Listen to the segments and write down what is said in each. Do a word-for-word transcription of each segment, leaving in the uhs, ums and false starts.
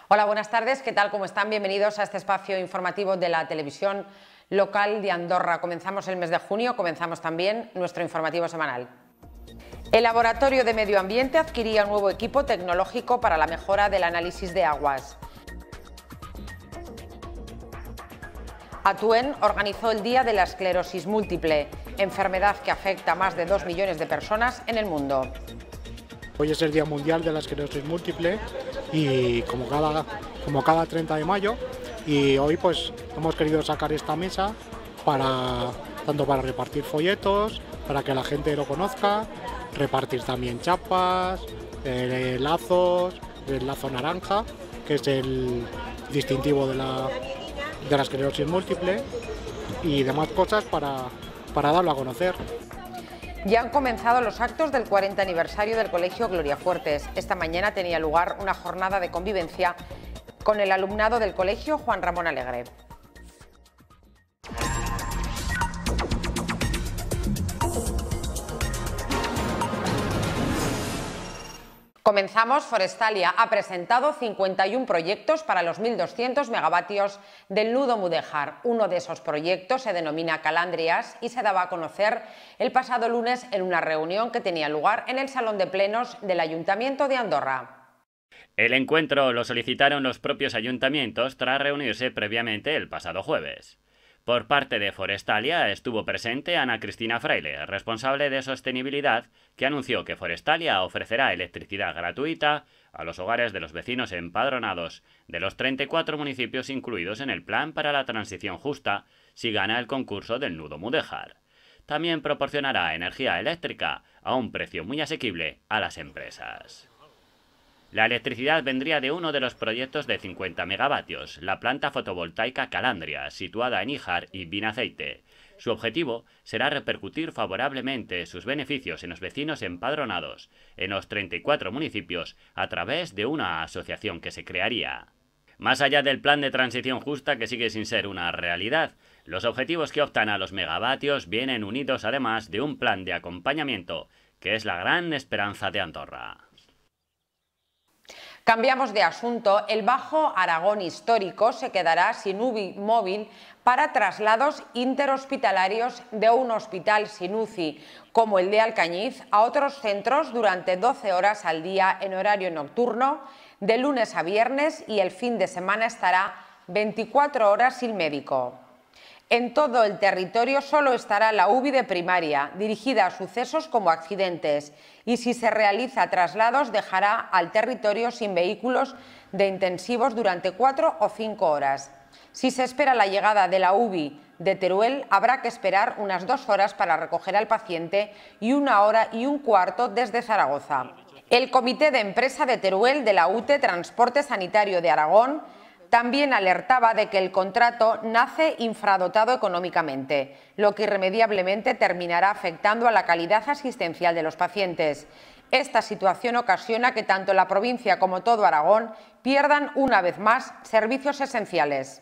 Hola, buenas tardes. ¿Qué tal? ¿Cómo están? Bienvenidos a este espacio informativo de la televisión local de Andorra. Comenzamos el mes de junio, comenzamos también nuestro informativo semanal. El Laboratorio de Medio Ambiente adquiría un nuevo equipo tecnológico para la mejora del análisis de aguas. Atuén organizó el Día de la Esclerosis Múltiple, enfermedad que afecta a más de dos millones de personas en el mundo. Hoy es el Día Mundial de la Esclerosis Múltiple y como cada, como cada treinta de mayo, y hoy pues hemos querido sacar esta mesa para tanto para repartir folletos, para que la gente lo conozca, repartir también chapas, eh, lazos, el lazo naranja, que es el distintivo de la, de la esclerosis múltiple, y demás cosas para, para darlo a conocer. Ya han comenzado los actos del cuarenta aniversario del Colegio Gloria Fuertes. Esta mañana tenía lugar una jornada de convivencia con el alumnado del Colegio Juan Ramón Alegre. Comenzamos. Forestalia ha presentado cincuenta y un proyectos para los mil doscientos megavatios del nudo Mudéjar. Uno de esos proyectos se denomina Calandrias y se daba a conocer el pasado lunes en una reunión que tenía lugar en el Salón de Plenos del Ayuntamiento de Andorra. El encuentro lo solicitaron los propios ayuntamientos tras reunirse previamente el pasado jueves. Por parte de Forestalia estuvo presente Ana Cristina Fraile, responsable de sostenibilidad, que anunció que Forestalia ofrecerá electricidad gratuita a los hogares de los vecinos empadronados de los treinta y cuatro municipios incluidos en el Plan para la Transición Justa si gana el concurso del nudo Mudéjar. También proporcionará energía eléctrica a un precio muy asequible a las empresas. La electricidad vendría de uno de los proyectos de cincuenta megavatios, la planta fotovoltaica Calandrias, situada en Híjar y Vinaceite. Su objetivo será repercutir favorablemente sus beneficios en los vecinos empadronados en los treinta y cuatro municipios a través de una asociación que se crearía. Más allá del plan de transición justa, que sigue sin ser una realidad, los objetivos que optan a los megavatios vienen unidos además de un plan de acompañamiento, que es la gran esperanza de Andorra. Cambiamos de asunto. El Bajo Aragón Histórico se quedará sin U B I móvil para traslados interhospitalarios de un hospital sin U C I, como el de Alcañiz, a otros centros durante doce horas al día en horario nocturno, de lunes a viernes, y el fin de semana estará veinticuatro horas sin médico. En todo el territorio solo estará la U B I de primaria, dirigida a sucesos como accidentes, y si se realiza traslados dejará al territorio sin vehículos de intensivos durante cuatro o cinco horas. Si se espera la llegada de la U B I de Teruel, habrá que esperar unas dos horas para recoger al paciente y una hora y un cuarto desde Zaragoza. El Comité de Empresa de Teruel de la U T E Transporte Sanitario de Aragón también alertaba de que el contrato nace infradotado económicamente, lo que irremediablemente terminará afectando a la calidad asistencial de los pacientes. Esta situación ocasiona que tanto la provincia como todo Aragón pierdan una vez más servicios esenciales.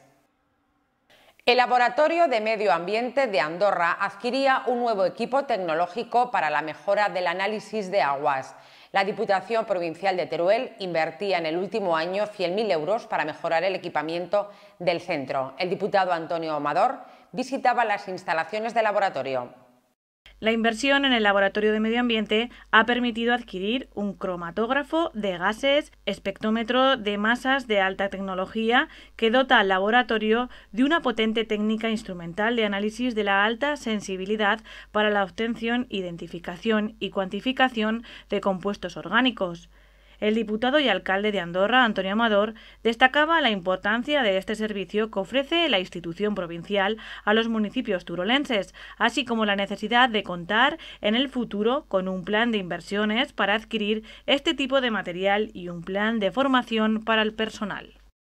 El Laboratorio de Medio Ambiente de Andorra adquiría un nuevo equipo tecnológico para la mejora del análisis de aguas. La Diputación Provincial de Teruel invertía en el último año cien mil euros para mejorar el equipamiento del centro. El diputado Antonio Amador visitaba las instalaciones del laboratorio. La inversión en el Laboratorio de Medio Ambiente ha permitido adquirir un cromatógrafo de gases, espectrómetro de masas de alta tecnología que dota al laboratorio de una potente técnica instrumental de análisis de la alta sensibilidad para la obtención, identificación y cuantificación de compuestos orgánicos. El diputado y alcalde de Andorra, Antonio Amador, destacaba la importancia de este servicio que ofrece la institución provincial a los municipios turolenses, así como la necesidad de contar en el futuro con un plan de inversiones para adquirir este tipo de material y un plan de formación para el personal.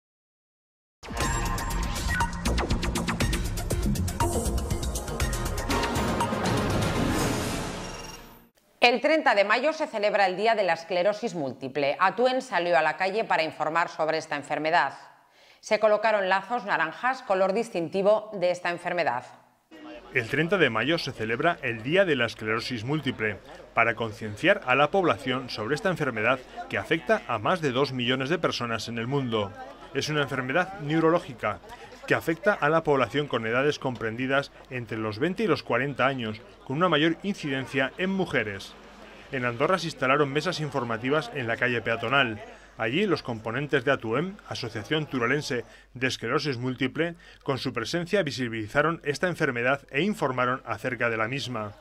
El treinta de mayo se celebra el Día de la Esclerosis Múltiple. Atuén salió a la calle para informar sobre esta enfermedad. Se colocaron lazos naranjas, color distintivo de esta enfermedad. El treinta de mayo se celebra el Día de la Esclerosis Múltiple, para concienciar a la población sobre esta enfermedad que afecta a más de dos millones de personas en el mundo. Es una enfermedad neurológica que afecta a la población con edades comprendidas entre los veinte y los cuarenta años, con una mayor incidencia en mujeres. En Andorra se instalaron mesas informativas en la calle peatonal. Allí los componentes de ATUEM, Asociación Turolense de Esclerosis Múltiple, con su presencia visibilizaron esta enfermedad e informaron acerca de la misma.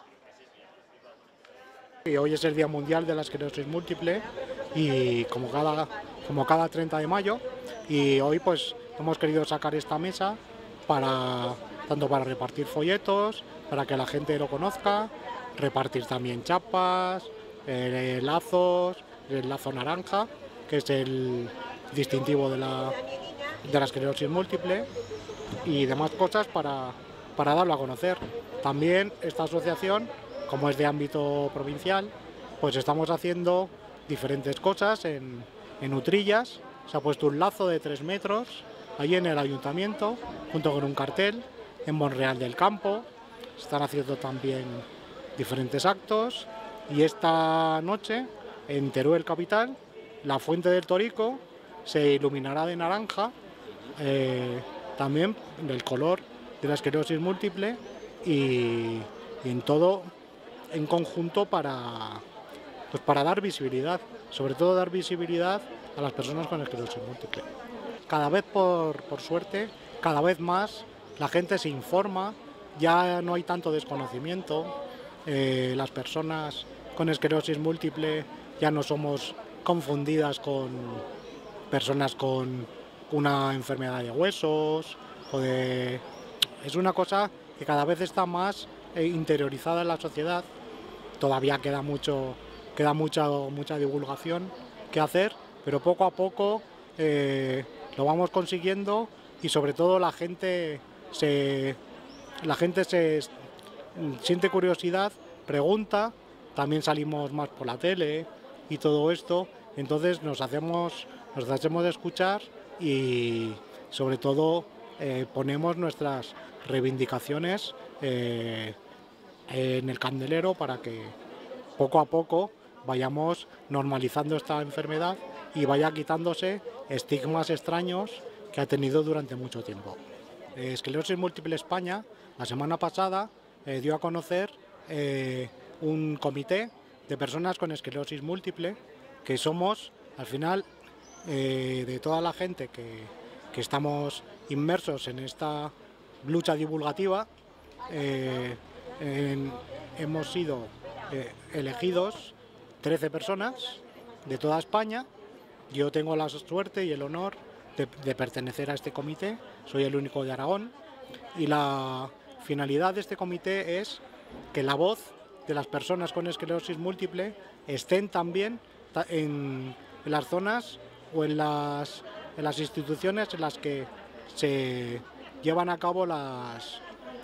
Y hoy es el Día Mundial de la Esclerosis Múltiple y como cada, como cada treinta de mayo, y hoy pues hemos querido sacar esta mesa para tanto para repartir folletos, para que la gente lo conozca, repartir también chapas, eh, lazos, el lazo naranja, que es el distintivo de la, de la esclerosis múltiple, y demás cosas para, para darlo a conocer. También esta asociación, como es de ámbito provincial, pues estamos haciendo diferentes cosas en, en Utrillas. Se ha puesto un lazo de tres metros allí en el ayuntamiento, junto con un cartel. En Monreal del Campo se están haciendo también diferentes actos, y esta noche en Teruel capital, la Fuente del Torico se iluminará de naranja, eh, también del color de la esclerosis múltiple, y, y en todo en conjunto para, pues para dar visibilidad, sobre todo dar visibilidad a las personas con esclerosis múltiple. Cada vez, por, por suerte, cada vez más la gente se informa, ya no hay tanto desconocimiento, eh, las personas con esclerosis múltiple ya no somos confundidas con personas con una enfermedad de huesos, o de... es una cosa que cada vez está más eh, interiorizada en la sociedad. Todavía queda mucho, queda mucha, mucha divulgación que hacer, pero poco a poco eh, lo vamos consiguiendo, y sobre todo la gente se, la gente se siente curiosidad, pregunta, también salimos más por la tele y todo esto, entonces nos hacemos, nos hacemos de escuchar, y sobre todo eh, ponemos nuestras reivindicaciones eh, en el candelero para que poco a poco vayamos normalizando esta enfermedad y vaya quitándose estigmas extraños que ha tenido durante mucho tiempo. Eh, Esclerosis Múltiple España, la semana pasada, eh, dio a conocer eh, un comité de personas con esclerosis múltiple, que somos, al final, eh, de toda la gente que, que estamos inmersos en esta lucha divulgativa, eh, en, hemos sido eh, elegidos trece personas de toda España. Yo tengo la suerte y el honor de, de pertenecer a este comité, soy el único de Aragón, y la finalidad de este comité es que la voz de las personas con esclerosis múltiple estén también en, en las zonas o en las, en las instituciones en las que se llevan a cabo las,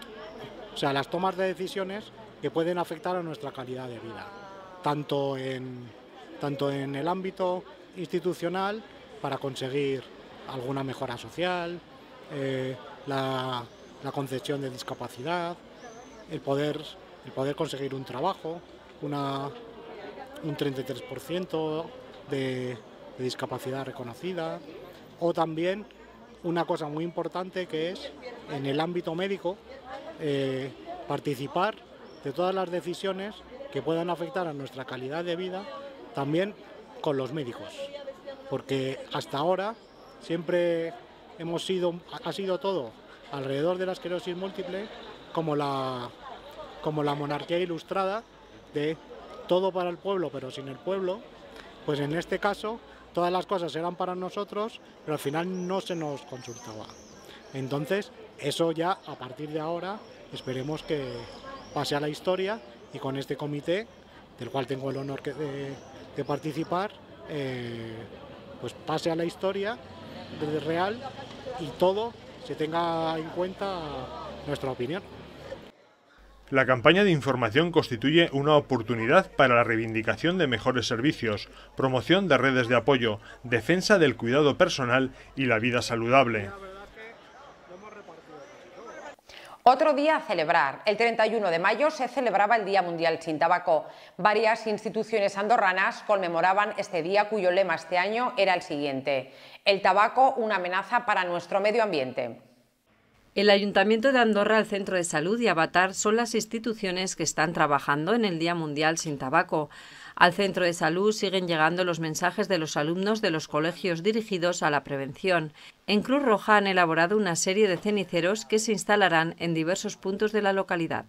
o sea, las tomas de decisiones que pueden afectar a nuestra calidad de vida, tanto en, tanto en el ámbito institucional, para conseguir alguna mejora social, eh, la, la concesión de discapacidad, el poder, el poder conseguir un trabajo, una, un treinta y tres por ciento de, de discapacidad reconocida, o también una cosa muy importante que es, en el ámbito médico, eh, participar de todas las decisiones que puedan afectar a nuestra calidad de vida, también con los médicos, porque hasta ahora siempre hemos sido, ha sido todo alrededor de la esclerosis múltiple como la, como la monarquía ilustrada de todo para el pueblo pero sin el pueblo. Pues en este caso todas las cosas eran para nosotros, pero al final no se nos consultaba. Entonces eso ya, a partir de ahora, esperemos que pase a la historia, y con este comité, del cual tengo el honor de, de participar, eh, pues pase a la historia de real, y todo se tenga en cuenta nuestra opinión. La campaña de información constituye una oportunidad para la reivindicación de mejores servicios, promoción de redes de apoyo, defensa del cuidado personal y la vida saludable. Otro día a celebrar. El treinta y uno de mayo se celebraba el Día Mundial sin Tabaco. Varias instituciones andorranas conmemoraban este día, cuyo lema este año era el siguiente: el tabaco, una amenaza para nuestro medio ambiente. El Ayuntamiento de Andorra, el Centro de Salud y Avatar son las instituciones que están trabajando en el Día Mundial sin Tabaco. Al Centro de Salud siguen llegando los mensajes de los alumnos de los colegios dirigidos a la prevención. En Cruz Roja han elaborado una serie de ceniceros que se instalarán en diversos puntos de la localidad.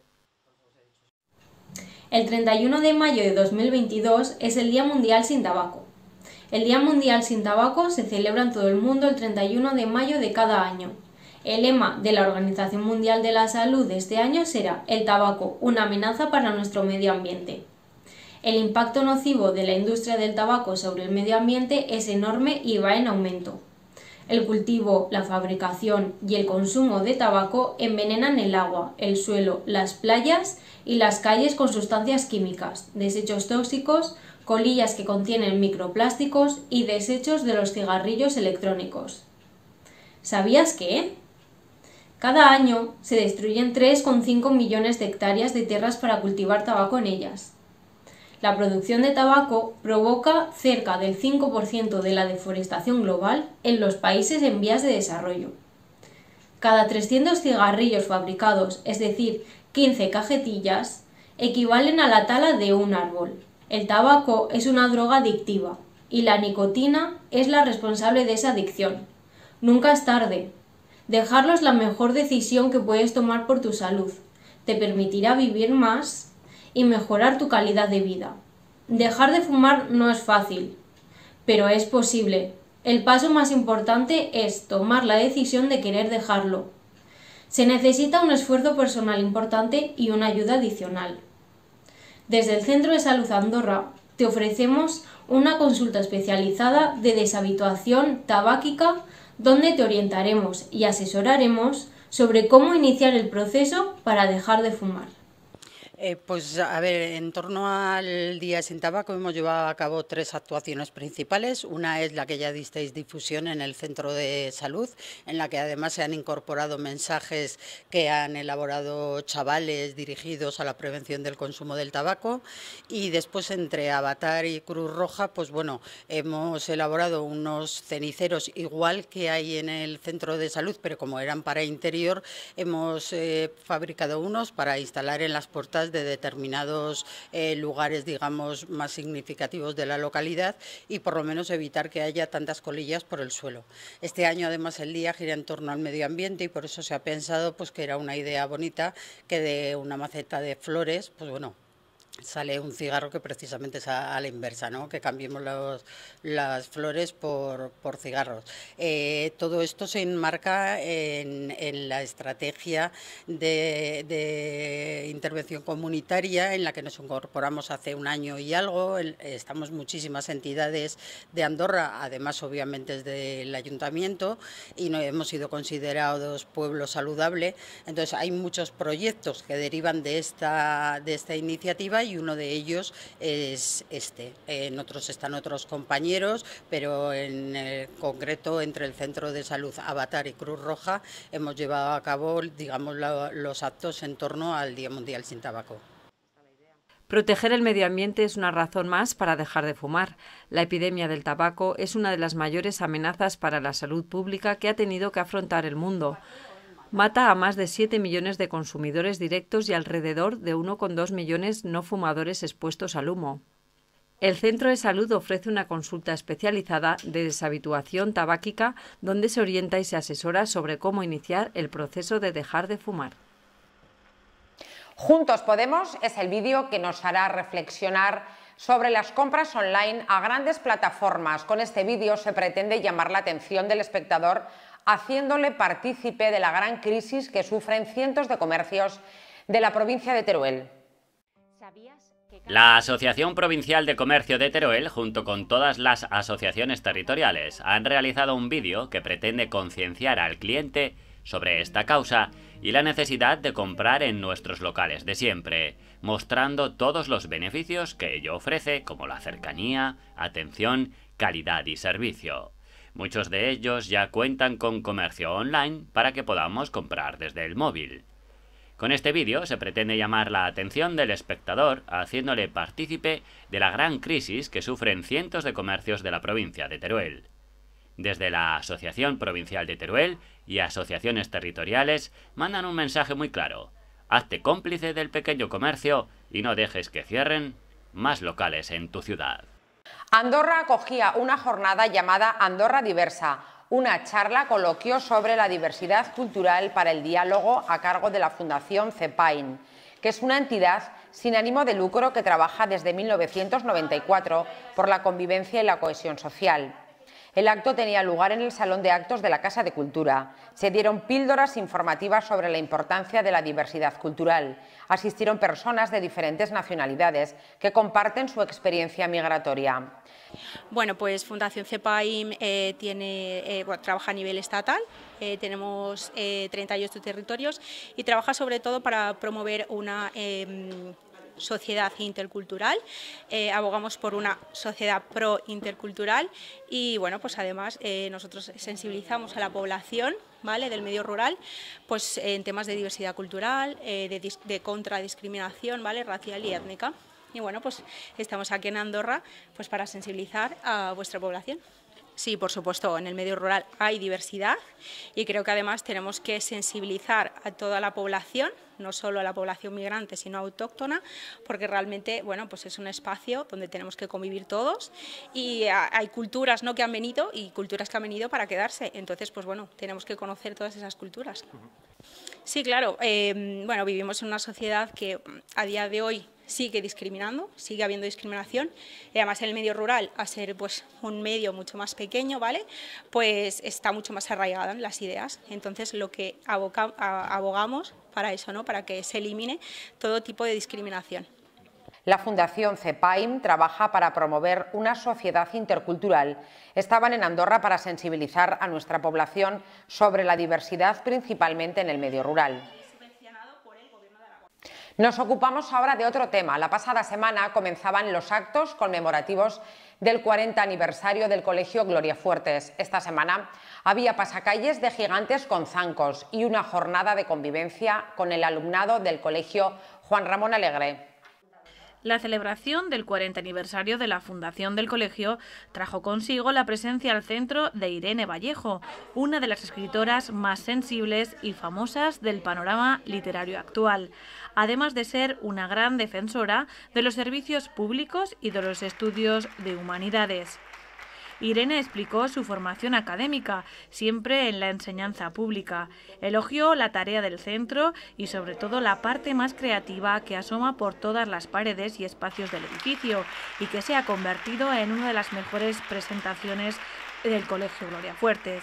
El treinta y uno de mayo de dos mil veintidós es el Día Mundial sin Tabaco. El Día Mundial sin Tabaco se celebra en todo el mundo el treinta y uno de mayo de cada año. El lema de la Organización Mundial de la Salud de este año será: el tabaco, una amenaza para nuestro medio ambiente. El impacto nocivo de la industria del tabaco sobre el medio ambiente es enorme y va en aumento. El cultivo, la fabricación y el consumo de tabaco envenenan el agua, el suelo, las playas y las calles con sustancias químicas, desechos tóxicos, colillas que contienen microplásticos y desechos de los cigarrillos electrónicos. ¿Sabías que? Cada año se destruyen tres coma cinco millones de hectáreas de tierras para cultivar tabaco en ellas. La producción de tabaco provoca cerca del cinco por ciento de la deforestación global en los países en vías de desarrollo. Cada trescientos cigarrillos fabricados, es decir, quince cajetillas, equivalen a la tala de un árbol. El tabaco es una droga adictiva y la nicotina es la responsable de esa adicción. Nunca es tarde. Dejarlo es la mejor decisión que puedes tomar por tu salud. Te permitirá vivir más y mejorar tu calidad de vida. Dejar de fumar no es fácil, pero es posible. El paso más importante es tomar la decisión de querer dejarlo. Se necesita un esfuerzo personal importante y una ayuda adicional. Desde el Centro de Salud Andorra te ofrecemos una consulta especializada de deshabituación tabáquica, donde te orientaremos y asesoraremos sobre cómo iniciar el proceso para dejar de fumar. Eh, pues a ver, en torno al Día sin Tabaco hemos llevado a cabo tres actuaciones principales. Una es la que ya disteis difusión en el Centro de Salud, en la que además se han incorporado mensajes que han elaborado chavales dirigidos a la prevención del consumo del tabaco. Y después, entre Avatar y Cruz Roja, pues bueno, hemos elaborado unos ceniceros igual que hay en el Centro de Salud, pero como eran para interior, hemos eh, fabricado unos para instalar en las puertas de determinados eh, lugares, digamos, más significativos de la localidad, y por lo menos evitar que haya tantas colillas por el suelo. Este año además el día gira en torno al medio ambiente y por eso se ha pensado pues que era una idea bonita que de una maceta de flores, pues bueno, sale un cigarro que precisamente es a, a la inversa, ¿no? Que cambiemos los, las flores por, por cigarros. Eh, todo esto se enmarca en, en la estrategia de, de intervención comunitaria en la que nos incorporamos hace un año y algo. El, estamos muchísimas entidades de Andorra, además obviamente desde el ayuntamiento, y no hemos sido considerados pueblo saludable. Entonces hay muchos proyectos que derivan de esta, de esta iniciativa, y uno de ellos es este. En otros están otros compañeros, pero en el concreto entre el Centro de Salud Avatar y Cruz Roja hemos llevado a cabo, digamos, lo, los actos en torno al Día Mundial sin Tabaco. Proteger el medio ambiente es una razón más para dejar de fumar. La epidemia del tabaco es una de las mayores amenazas para la salud pública que ha tenido que afrontar el mundo. Mata a más de siete millones de consumidores directos y alrededor de uno coma dos millones no fumadores expuestos al humo. El Centro de Salud ofrece una consulta especializada de deshabituación tabáquica donde se orienta y se asesora sobre cómo iniciar el proceso de dejar de fumar. Juntos Podemos es el vídeo que nos hará reflexionar sobre las compras online a grandes plataformas. Con este vídeo se pretende llamar la atención del espectador, haciéndole partícipe de la gran crisis que sufren cientos de comercios de la provincia de Teruel. La Asociación Provincial de Comercio de Teruel, junto con todas las asociaciones territoriales, han realizado un vídeo que pretende concienciar al cliente sobre esta causa y la necesidad de comprar en nuestros locales de siempre, mostrando todos los beneficios que ello ofrece, como la cercanía, atención, calidad y servicio. Muchos de ellos ya cuentan con comercio online para que podamos comprar desde el móvil. Con este vídeo se pretende llamar la atención del espectador, haciéndole partícipe de la gran crisis que sufren cientos de comercios de la provincia de Teruel. Desde la Asociación Provincial de Teruel y asociaciones territoriales mandan un mensaje muy claro: hazte cómplice del pequeño comercio y no dejes que cierren más locales en tu ciudad. Andorra acogía una jornada llamada Andorra Diversa, una charla coloquio sobre la diversidad cultural para el diálogo a cargo de la Fundación CEPAIN, que es una entidad sin ánimo de lucro que trabaja desde mil novecientos noventa y cuatro por la convivencia y la cohesión social. El acto tenía lugar en el Salón de Actos de la Casa de Cultura. Se dieron píldoras informativas sobre la importancia de la diversidad cultural. Asistieron personas de diferentes nacionalidades que comparten su experiencia migratoria. Bueno, pues Fundación CEPAIN eh, tiene, eh, bueno, trabaja a nivel estatal, eh, tenemos eh, treinta y ocho territorios y trabaja sobre todo para promover una eh, sociedad intercultural. Eh, abogamos por una sociedad pro intercultural y bueno, pues además eh, nosotros sensibilizamos a la población, ¿vale?, del medio rural, pues en temas de diversidad cultural, eh, de, de contradiscriminación, ¿vale?, racial y étnica. Y bueno, pues estamos aquí en Andorra pues para sensibilizar a vuestra población. Sí, por supuesto, en el medio rural hay diversidad y creo que además tenemos que sensibilizar a toda la población, no solo a la población migrante, sino autóctona, porque realmente, bueno, pues es un espacio donde tenemos que convivir todos y hay culturas, ¿no?, que han venido y culturas que han venido para quedarse. Entonces, pues bueno, tenemos que conocer todas esas culturas. Sí, claro, eh, bueno, vivimos en una sociedad que a día de hoy sigue discriminando, sigue habiendo discriminación, y además en el medio rural, a ser pues un medio mucho más pequeño, ¿vale?, pues está mucho más arraigada en las ideas. Entonces lo que aboca, abogamos para eso, ¿no?, para que se elimine todo tipo de discriminación. La Fundación CEPAIN trabaja para promover una sociedad intercultural. Estaban en Andorra para sensibilizar a nuestra población sobre la diversidad, principalmente en el medio rural. Nos ocupamos ahora de otro tema. La pasada semana comenzaban los actos conmemorativos del cuarenta aniversario del Colegio Gloria Fuertes. Esta semana había pasacalles de gigantes con zancos y una jornada de convivencia con el alumnado del Colegio Juan Ramón Alegre. La celebración del cuarenta aniversario de la fundación del colegio trajo consigo la presencia al centro de Irene Vallejo, una de las escritoras más sensibles y famosas del panorama literario actual, además de ser una gran defensora de los servicios públicos y de los estudios de humanidades. Irene explicó su formación académica, siempre en la enseñanza pública. Elogió la tarea del centro y sobre todo la parte más creativa que asoma por todas las paredes y espacios del edificio y que se ha convertido en una de las mejores presentaciones del Colegio Gloria Fuertes.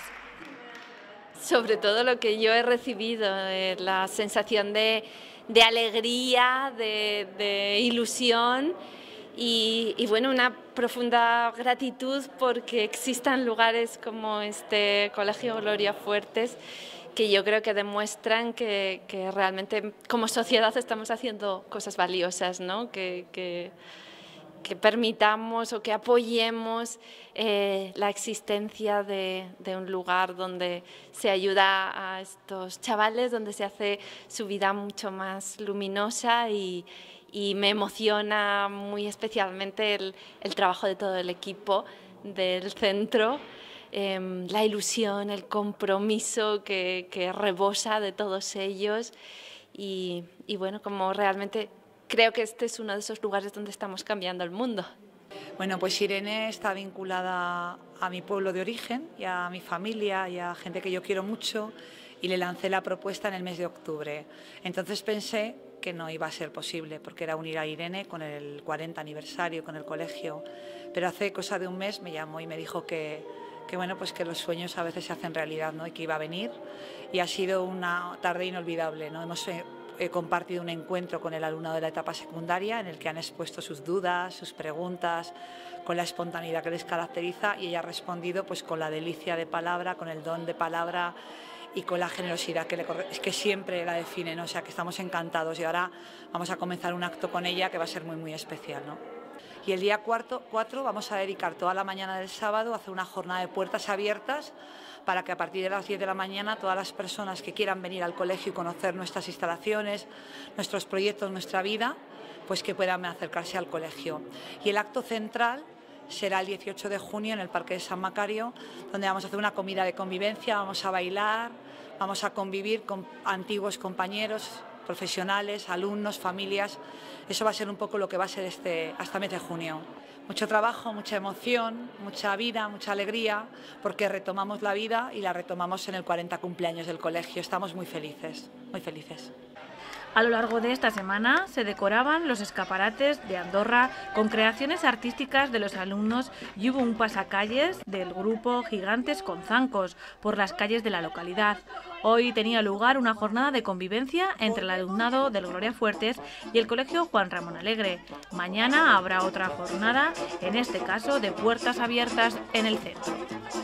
Sobre todo lo que yo he recibido, eh, la sensación de, de alegría, de, de ilusión. Y, y bueno, una profunda gratitud porque existan lugares como este Colegio Gloria Fuertes que yo creo que demuestran que, que realmente como sociedad estamos haciendo cosas valiosas, ¿no? que, que, que permitamos o que apoyemos eh, la existencia de, de un lugar donde se ayuda a estos chavales, donde se hace su vida mucho más luminosa y Y me emociona muy especialmente el, el trabajo de todo el equipo del centro, eh, la ilusión, el compromiso que, que rebosa de todos ellos y, y bueno, como realmente creo que este es uno de esos lugares donde estamos cambiando el mundo. Bueno, pues Irene está vinculada a mi pueblo de origen y a mi familia y a gente que yo quiero mucho y le lancé la propuesta en el mes de octubre. Entonces pensé que no iba a ser posible porque era unir a Irene con el cuarenta aniversario, con el colegio, pero hace cosa de un mes me llamó y me dijo que, que, bueno, pues que los sueños a veces se hacen realidad, ¿no?, y que iba a venir y ha sido una tarde inolvidable, ¿no? Hemos eh, he compartido un encuentro con el alumnado de la etapa secundaria en el que han expuesto sus dudas, sus preguntas, con la espontaneidad que les caracteriza y ella ha respondido pues con la delicia de palabra, con el don de palabra y con la generosidad que, le, que siempre la define, ¿no? O sea, que estamos encantados y ahora vamos a comenzar un acto con ella que va a ser muy, muy especial, ¿no? Y el día cuatro vamos a dedicar toda la mañana del sábado a hacer una jornada de puertas abiertas para que a partir de las diez de la mañana todas las personas que quieran venir al colegio y conocer nuestras instalaciones, nuestros proyectos, nuestra vida, pues que puedan acercarse al colegio. Y el acto central será el dieciocho de junio en el Parque de San Macario, donde vamos a hacer una comida de convivencia, vamos a bailar, vamos a convivir con antiguos compañeros, profesionales, alumnos, familias. Eso va a ser un poco lo que va a ser este, hasta el mes de junio. Mucho trabajo, mucha emoción, mucha vida, mucha alegría, porque retomamos la vida y la retomamos en el cuarenta cumpleaños del colegio. Estamos muy felices, muy felices. A lo largo de esta semana se decoraban los escaparates de Andorra con creaciones artísticas de los alumnos y hubo un pasacalles del grupo Gigantes con Zancos por las calles de la localidad. Hoy tenía lugar una jornada de convivencia entre el alumnado del Gloria Fuertes y el Colegio Juan Ramón Alegre. Mañana habrá otra jornada, en este caso de puertas abiertas en el centro.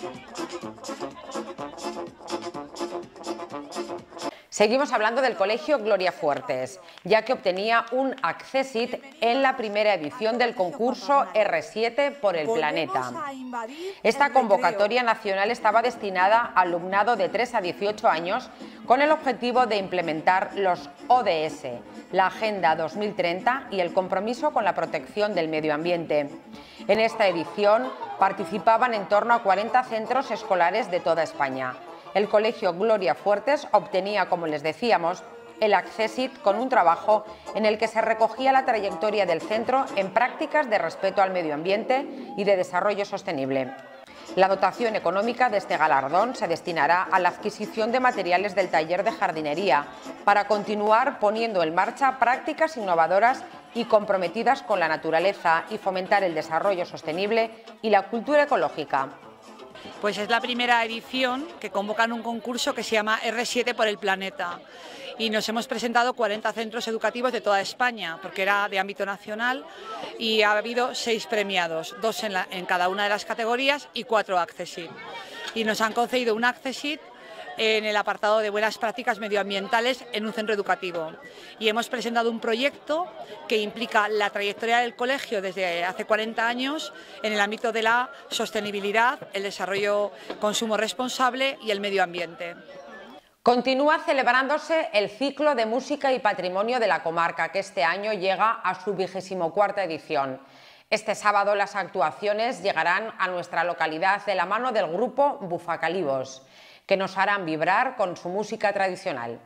Seguimos hablando del Colegio Gloria Fuertes, ya que obtenía un Accessit en la primera edición del concurso erre siete por el planeta. Esta convocatoria nacional estaba destinada a alumnado de tres a dieciocho años con el objetivo de implementar los o de ese, la Agenda dos mil treinta y el compromiso con la protección del medio ambiente. En esta edición participaban en torno a cuarenta centros escolares de toda España. El Colegio Gloria Fuertes obtenía, como les decíamos, el Accessit con un trabajo en el que se recogía la trayectoria del centro en prácticas de respeto al medio ambiente y de desarrollo sostenible. La dotación económica de este galardón se destinará a la adquisición de materiales del taller de jardinería para continuar poniendo en marcha prácticas innovadoras y comprometidas con la naturaleza y fomentar el desarrollo sostenible y la cultura ecológica. Pues es la primera edición que convocan un concurso que se llama erre siete por el planeta y nos hemos presentado cuarenta centros educativos de toda España porque era de ámbito nacional y ha habido seis premiados, dos en, la, en cada una de las categorías y cuatro Accessit. Y nos han concedido un Accessit en el apartado de buenas prácticas medioambientales en un centro educativo. Y hemos presentado un proyecto que implica la trayectoria del colegio desde hace cuarenta años en el ámbito de la sostenibilidad, el desarrollo, consumo responsable y el medio ambiente. Continúa celebrándose el ciclo de música y patrimonio de la comarca, que este año llega a su vigésimo cuarta edición. Este sábado las actuaciones llegarán a nuestra localidad de la mano del grupo Bufacalibos, que nos harán vibrar con su música tradicional.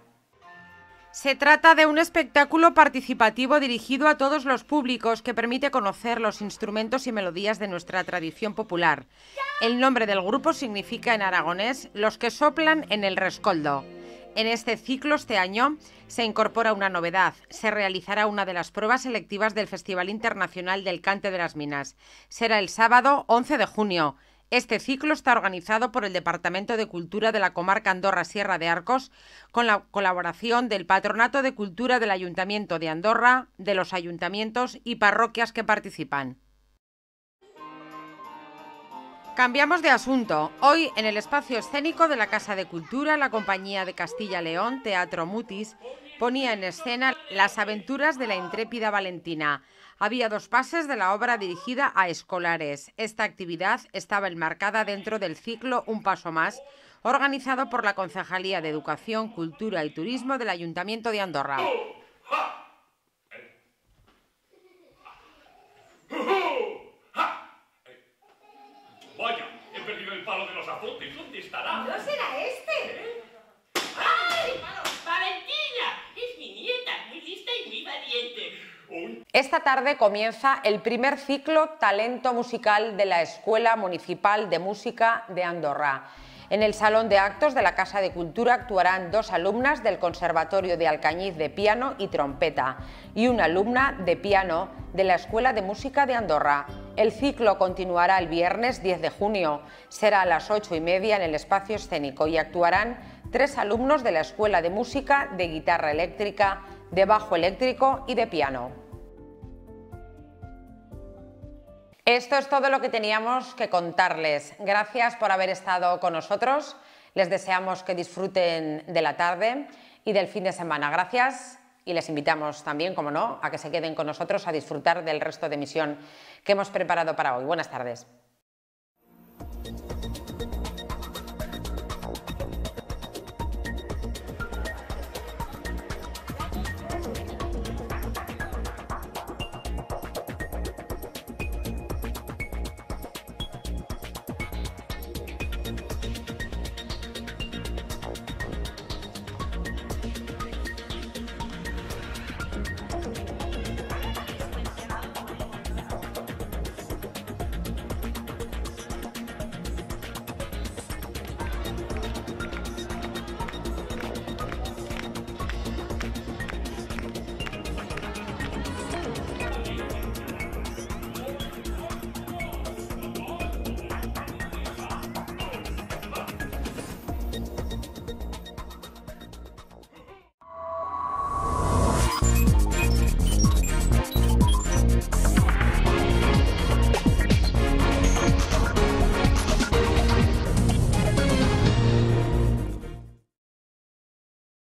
Se trata de un espectáculo participativo dirigido a todos los públicos que permite conocer los instrumentos y melodías de nuestra tradición popular. El nombre del grupo significa en aragonés los que soplan en el rescoldo. En este ciclo este año se incorpora una novedad. Se realizará una de las pruebas selectivas del Festival Internacional del Cante de las Minas. Será el sábado once de junio. Este ciclo está organizado por el Departamento de Cultura de la Comarca Andorra-Sierra de Arcos, con la colaboración del Patronato de Cultura del Ayuntamiento de Andorra, de los ayuntamientos y parroquias que participan. Cambiamos de asunto. Hoy, en el espacio escénico de la Casa de Cultura, la Compañía de Castilla-León, Teatro Mutis, ponía en escena las aventuras de la intrépida Valentina. Había dos pases de la obra dirigida a escolares. Esta actividad estaba enmarcada dentro del ciclo Un Paso Más, organizado por la Concejalía de Educación, Cultura y Turismo del Ayuntamiento de Andorra. Vaya, he perdido el palo de los azotes. ¿Dónde estará? ¿No será este? ¡Ay! ¡Valentina! Es mi nieta, muy lista y muy valiente. Esta tarde comienza el primer ciclo Talento Musical de la Escuela Municipal de Música de Andorra. En el Salón de Actos de la Casa de Cultura actuarán dos alumnas del Conservatorio de Alcañiz de piano y trompeta y una alumna de piano de la Escuela de Música de Andorra. El ciclo continuará el viernes diez de junio. Será a las ocho y media en el espacio escénico y actuarán tres alumnos de la Escuela de Música de guitarra eléctrica, de bajo eléctrico y de piano. Esto es todo lo que teníamos que contarles. Gracias por haber estado con nosotros. Les deseamos que disfruten de la tarde y del fin de semana. Gracias y les invitamos también, como no, a que se queden con nosotros a disfrutar del resto de emisión que hemos preparado para hoy. Buenas tardes.